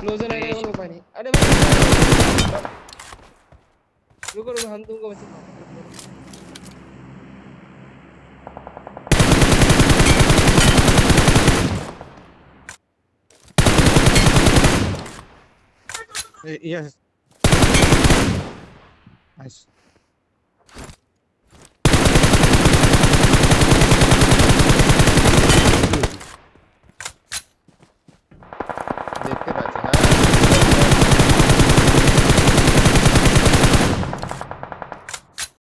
Closure आ रहा है उनको पानी। अरे भाई रुको रुको, हम तुमको बचा पाएंगे। Yes. Nice.